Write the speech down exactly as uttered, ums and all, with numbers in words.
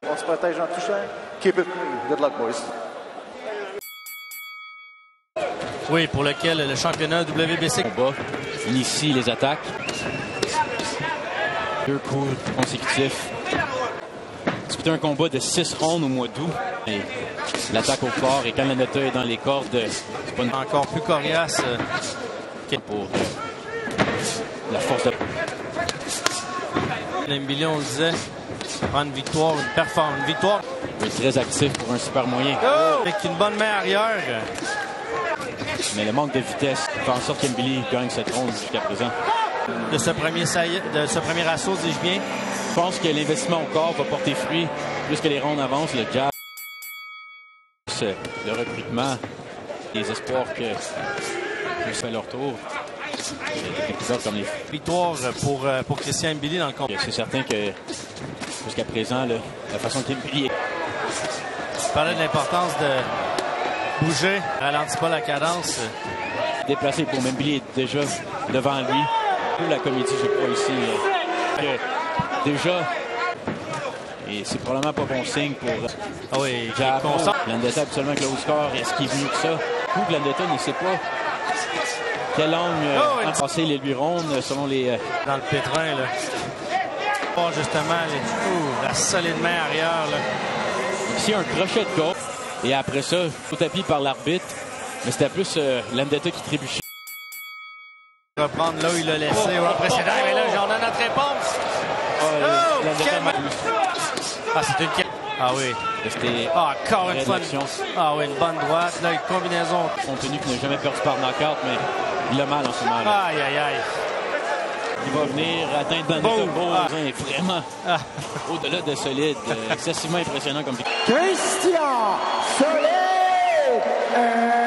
On se protège en touchant. Keep it clean. Good luck, boys. Oui, pour lequel le championnat W B C combat initie les attaques. Deux coups consécutifs. Disputer un combat de six rondes au mois d'août. L'attaque au fort et quand Landeta est dans les cordes, c'est pas une... encore plus coriace euh, pour la force de... Mbili, on le disait, prend une victoire, une performance, une victoire. Il est très actif pour un super moyen. Oh! Avec une bonne main arrière. Mais le manque de vitesse fait en sorte qu'Mbili gagne cette ronde jusqu'à présent. De ce premier, saillant, de ce premier assaut, dis-je bien. Je pense que l'investissement au corps va porter fruit plus que les rondes avancent. Le jab, le recrutement, les espoirs que je fais leur tour. Comme les... Victoire pour, pour Christian Mbili dans le combat. C'est certain que jusqu'à présent, là, la façon qu'Mbili est... Je parlais de l'importance de bouger, ralentit pas la cadence. Déplacé pour Mbili est déjà devant lui. La comédie, je crois, ici. Euh, déjà, et c'est probablement pas bon signe pour... Ah oui, Jab. Landeta absolument avec le haut score. Est-ce qu'il est venu que ça? Coup que Landeta ne sait pas quelle angle euh, oh, oui. passer les lui rondes selon les... Euh... Dans le pétrin, là. Oh, justement, les... Ouh, la solide main arrière, là. Ici, un crochet de gauche. Et après ça, au tapis par l'arbitre. Mais c'était plus euh, Landeta qui trébuchait. Reprendre là où il l'a laissé oh, au précédent. Oh, oh, mais là, j'en ai notre réponse. Oh, oh quel... Ah, c'est une... Ah oui. C'était ah, encore une fois. Ah oui, une bonne droite. Là, une combinaison. Compte tenu qu'il n'a jamais perdu par knockout, mais il a mal en ce moment. Là. Aïe, aïe, aïe. Il va venir atteindre Landeta. Beauzin est vraiment ah. au-delà de solide. Euh, excessivement impressionnant comme... Christian Solide!